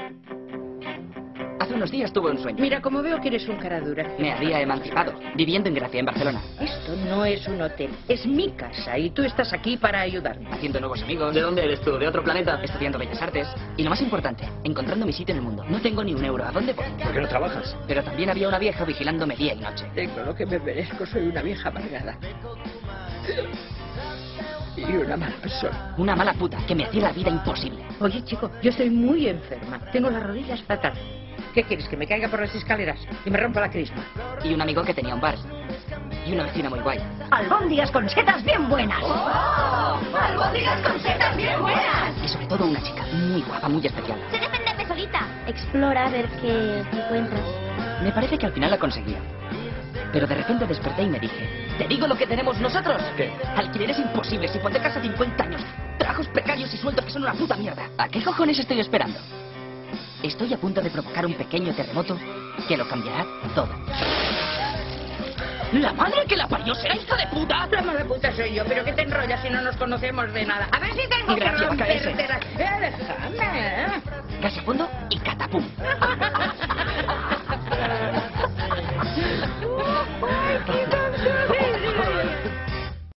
Hace unos días tuve un sueño. Mira, como veo que eres un cara dura. Me había emancipado, viviendo en Gracia, en Barcelona. Esto no es un hotel, es mi casa y tú estás aquí para ayudarme. Haciendo nuevos amigos. ¿De dónde eres tú? ¿De otro planeta? Estudiando Bellas Artes. Y lo más importante, encontrando mi sitio en el mundo. No tengo ni un euro. ¿A dónde voy? ¿Por qué no trabajas? Pero también había una vieja vigilándome día y noche. Tengo lo que me merezco, soy una vieja amargada. Y una mala persona. Una mala puta que me hacía la vida imposible. Oye, chico, yo estoy muy enferma. Tengo las rodillas fatal. ¿Qué quieres? ¿Que me caiga por las escaleras y me rompa la crisma? Y un amigo que tenía un bar. Y una vecina muy guay. Albóndigas con setas bien buenas. ¡Oh! ¡Albóndigas con setas bien buenas! Y sobre todo una chica muy guapa, muy especial. Sé defenderme solita. Explora a ver qué encuentras. Me parece que al final la conseguía. Pero de repente desperté y me dije, ¿te digo lo que tenemos nosotros? ¿Qué? Alquileres imposibles, hipotecas a 50 años, trabajos precarios y sueldos que son una puta mierda. ¿A qué cojones estoy esperando? Estoy a punto de provocar un pequeño terremoto que lo cambiará todo. ¡La madre que la parió será hija de puta! La mala puta soy yo, pero que te enrollas si no nos conocemos de nada. A ver si tengo que Gracias, romperte KS. déjame. Casi a fondo y catapum.